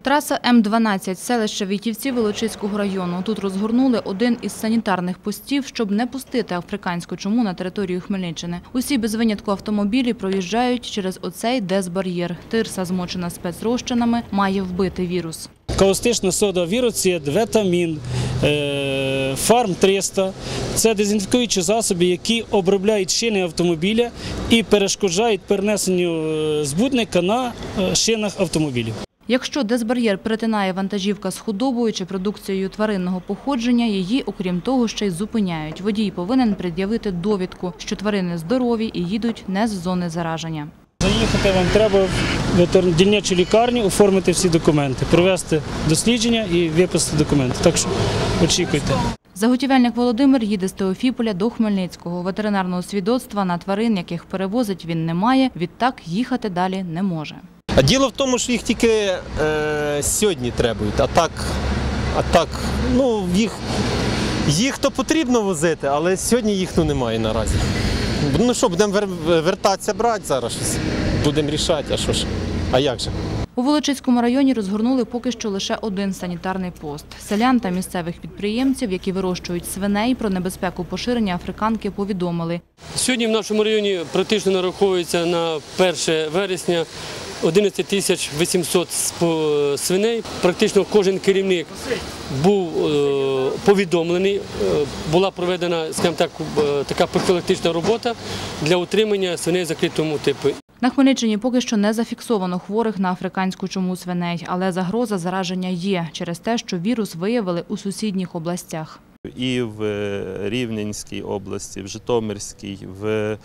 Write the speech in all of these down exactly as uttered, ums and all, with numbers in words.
Траса М дванадцять, селище Війтівці Волочиського району. Тут розгорнули один із санітарних постів, щоб не пустити африканську чуму на територію Хмельниччини. Усі без винятку автомобілі проїжджають через оцей дезбар'єр. Тирса, змочена спецрозчинами, має вбити вірус. Каустична сода, віроцид, ветамін, фарм триста – це дезінфікуючі засоби, які обробляють шини автомобіля і перешкоджають перенесенню збудника на шинах автомобілів. Якщо дезбар'єр перетинає вантажівка з худобою чи продукцією тваринного походження, її, окрім того, ще й зупиняють. Водій повинен пред'явити довідку, що тварини здорові і їдуть не з зони зараження. Заїхати вам треба в дільничу лікарню, оформити всі документи, провести дослідження і виписати документи. Так що очікуйте. Заготівельник Володимир їде з Теофіполя до Хмельницького. Ветеринарного свідоцтва на тварин, яких перевозить, він не має, відтак їхати далі не може. А діло в тому, що їх тільки е, сьогодні требують, а так, а так, ну, їх, їх то потрібно возити, але сьогодні їх ну, немає наразі. Ну що, будемо вертатися, брати зараз щось, будемо рішати, а що ж, а як же? У Волочиському районі розгорнули поки що лише один санітарний пост. Селян та місцевих підприємців, які вирощують свиней, про небезпеку поширення африканки повідомили. Сьогодні в нашому районі практично нараховується на перше вересня одинадцять тисяч вісімсот свиней. Практично кожен керівник був повідомлений, була проведена, скажімо так, така профілактична робота для утримання свиней закритому типу. На Хмельниччині поки що не зафіксовано хворих на африканську чуму свиней, але загроза зараження є через те, що вірус виявили у сусідніх областях. І в Рівненській області, в Житомирській, в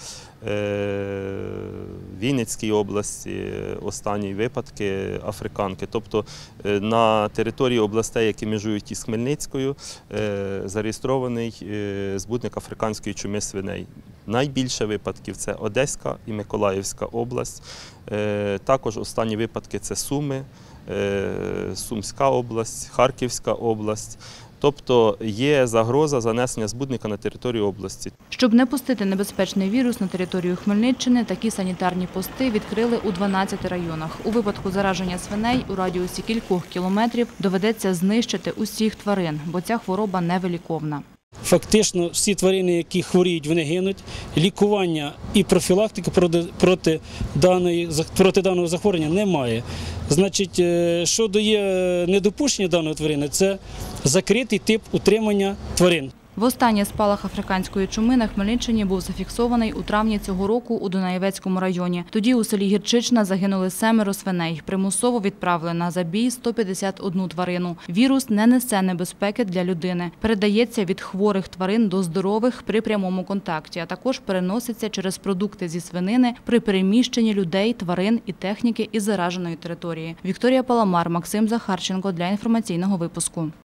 Вінницькій області останні випадки африканки. Тобто на території областей, які межують із Хмельницькою, зареєстрований збудник африканської чуми свиней. Найбільше випадків – це Одеська і Миколаївська область. Також останні випадки – це Суми, Сумська область, Харківська область. Тобто є загроза занесення збудника на територію області. Щоб не пустити небезпечний вірус на територію Хмельниччини, такі санітарні пости відкрили у дванадцяти районах. У випадку зараження свиней у радіусі кількох кілометрів доведеться знищити усіх тварин, бо ця хвороба невиліковна. Фактично всі тварини, які хворіють, вони гинуть. Лікування і профілактики проти, даної, проти даного захворювання немає. Значить, що дає недопущення даної тварини, це закритий тип утримання тварин. Востаннє спалах африканської чуми на Хмельниччині був зафіксований у травні цього року у Дунаєвецькому районі. Тоді у селі Гірчична загинули семеро свиней. Примусово відправили на забій сто п'ятдесят одну тварину. Вірус не несе небезпеки для людини. Передається від хворих тварин до здорових при прямому контакті, а також переноситься через продукти зі свинини при переміщенні людей, тварин і техніки із зараженої території. Вікторія Паламар, Максим Захарченко для інформаційного випуску.